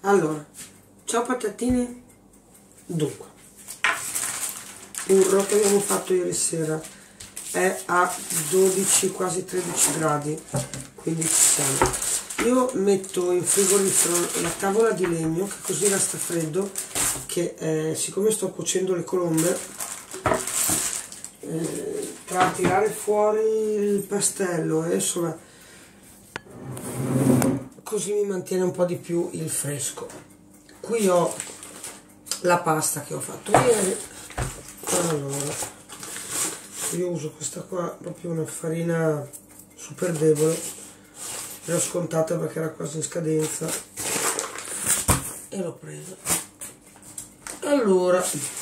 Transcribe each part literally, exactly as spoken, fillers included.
Allora, ciao patatine. Dunque, burro che abbiamo fatto ieri sera è a dodici, quasi tredici gradi, quindi ci siamo. Io metto in frigorifero la tavola di legno, che così resta freddo, che eh, siccome sto cuocendo le colombe, eh, tra tirare fuori il pastello e insomma, così mi mantiene un po' di più il fresco. Qui ho la pasta che ho fatto ieri. Allora, io uso questa qua, proprio una farina super debole, l'ho scontata perché era quasi in scadenza e l'ho presa. Allora,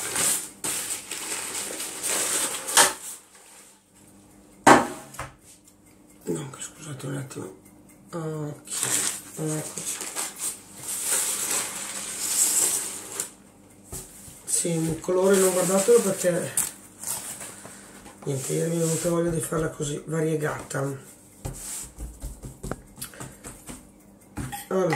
no, scusate un attimo. Ok, eccoci. Sì, il colore non guardatelo perché niente, ieri mi è venuta voglia di farla così variegata. Allora,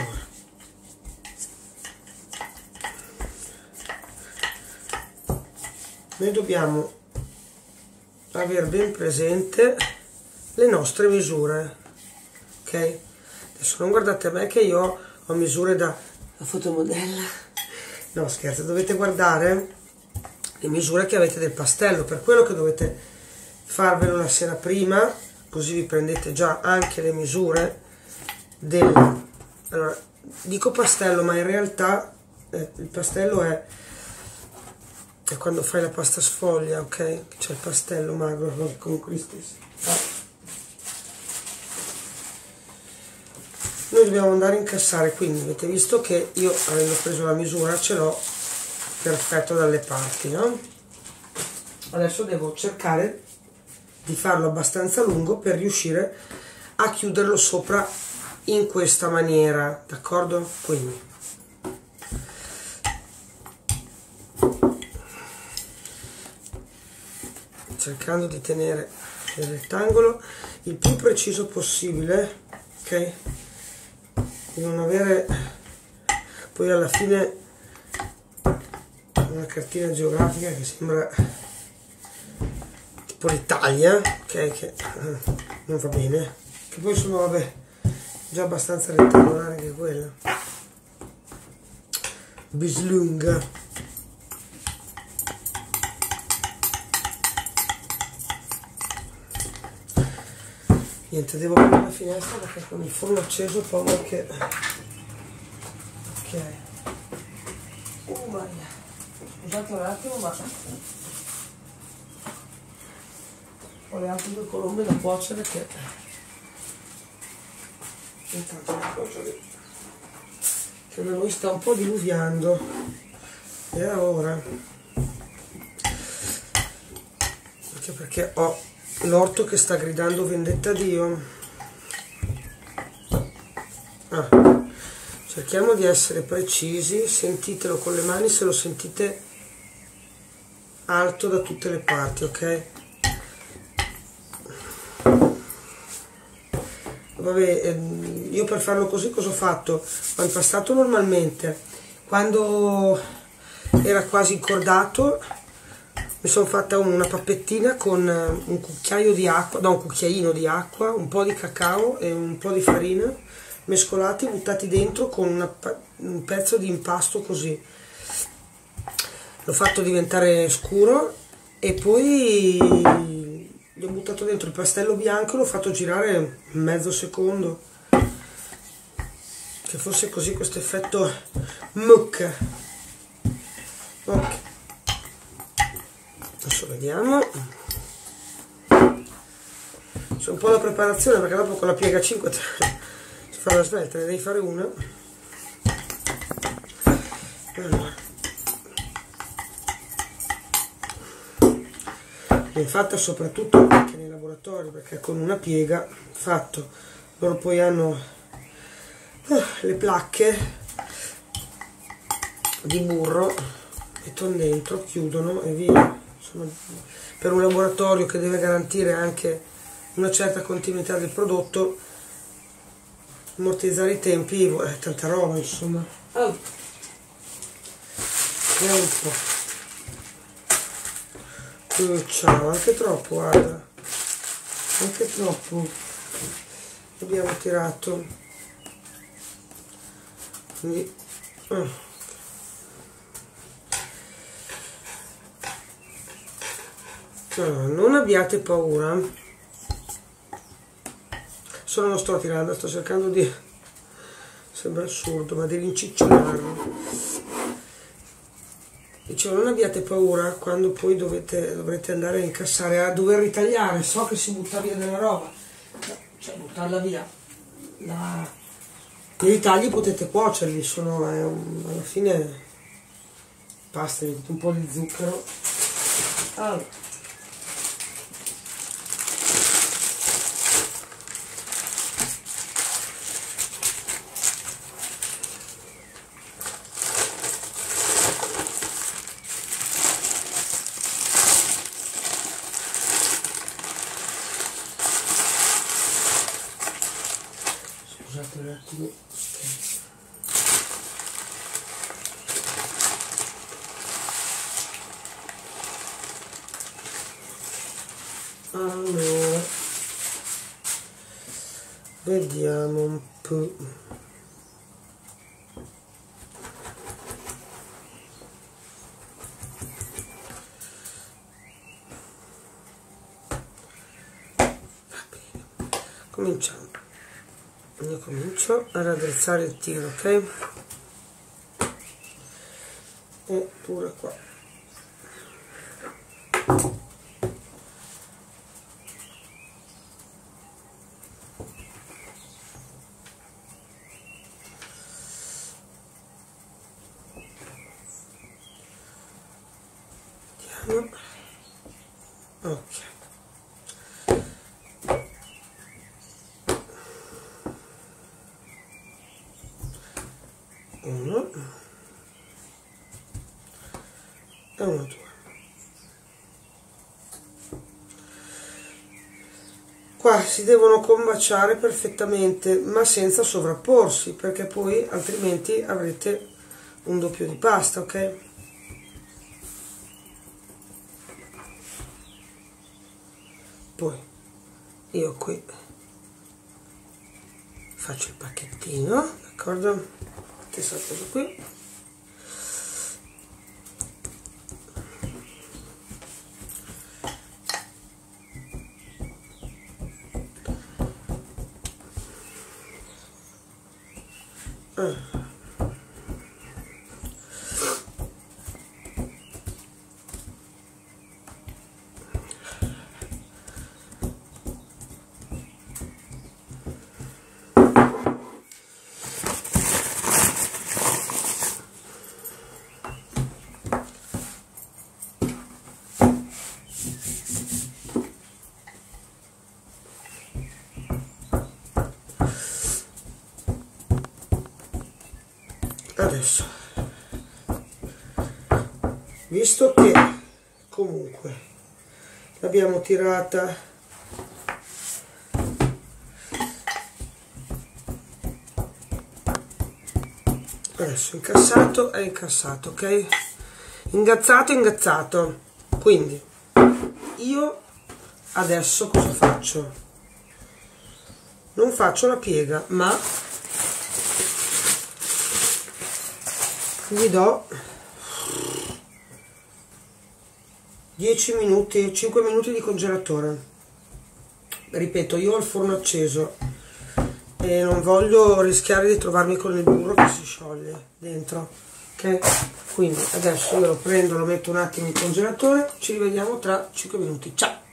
noi dobbiamo aver ben presente le nostre misure, ok? Adesso non guardate me che io ho misure da, da fotomodella, no scherzo, dovete guardare le misure che avete del pastello, per quello che dovete farvelo la sera prima, così vi prendete già anche le misure del, allora dico pastello ma in realtà eh, il pastello è, è quando fai la pasta sfoglia, ok? C'è il pastello magro con questi. Ah. Noi dobbiamo andare a incassare, quindi avete visto che io avendo preso la misura ce l'ho perfetto dalle parti, no? Adesso devo cercare di farlo abbastanza lungo per riuscire a chiuderlo sopra in questa maniera, d'accordo? Quindi cercando di tenere il rettangolo il più preciso possibile, ok? Di non avere poi alla fine una cartina geografica che sembra tipo l'Italia, ok, che non va bene, che poi sono vabbè già abbastanza rettangolare che quella bislunga. Niente, devo aprire la finestra perché con il forno acceso ho paura che ok. Oh Maria, scusate un attimo, ma ho le altre due colombe da cuocere che intanto la cuocio lì, che da noi sta un po' diluviando e ora anche perché ho l'orto che sta gridando vendetta a Dio. Ah, cerchiamo di essere precisi, sentitelo con le mani se lo sentite alto da tutte le parti, ok? Vabbè, io per farlo così cosa ho fatto? Ho impastato normalmente, quando era quasi incordato mi sono fatta una pappettina con un cucchiaio di acqua, no un cucchiaino di acqua, un po' di cacao e un po' di farina mescolati, buttati dentro con una, un pezzo di impasto così. L'ho fatto diventare scuro e poi gli ho buttato dentro il pastello bianco e l'ho fatto girare mezzo secondo, che fosse così questo effetto mucca. Ok, adesso vediamo. C'è un po' la preparazione perché dopo con la piega cinque si fa la svelta, ne devi fare una. Allora, viene fatta soprattutto anche nei laboratori perché con una piega fatto loro poi hanno uh, le placche di burro, mettono dentro, chiudono e via. Insomma, per un laboratorio che deve garantire anche una certa continuità del prodotto ammortizzare i tempi, è tanta roba insomma. Oh. Vediamo un po'. Uh, ciao, anche troppo, guarda, anche troppo abbiamo tirato, quindi uh. Allora, non abbiate paura, solo non sto tirando, sto cercando di, sembra assurdo, ma di rinciccionarlo. Dicevo, non abbiate paura quando poi dovete, dovrete andare a incassare, a dover ritagliare. So che si butta via della roba, cioè buttarla via. La... I ritagli potete cuocerli, sono eh, alla fine pasta, mettete un po' di zucchero. Allora. Scusate un attimo. Allora, vediamo un po'. Cominciamo. Io comincio a raddrizzare il tiro, ok? E pure qua. Andiamo. Ok. Uno e uno, due. Qua si devono combaciare perfettamente, ma senza sovrapporsi, perché poi altrimenti avrete un doppio di pasta, ok? Poi io qui faccio il pacchettino, d'accordo? Questa cosa qui. Ah. Adesso, visto che comunque l'abbiamo tirata adesso, incassato è incassato, ok? Ingazzato è ingazzato. Quindi io adesso cosa faccio? Non faccio la piega, ma gli do dieci minuti, cinque minuti di congelatore. Ripeto, io ho il forno acceso e non voglio rischiare di trovarmi con il burro che si scioglie dentro, ok? Quindi adesso io lo prendo, lo metto un attimo in congelatore, ci rivediamo tra cinque minuti. Ciao!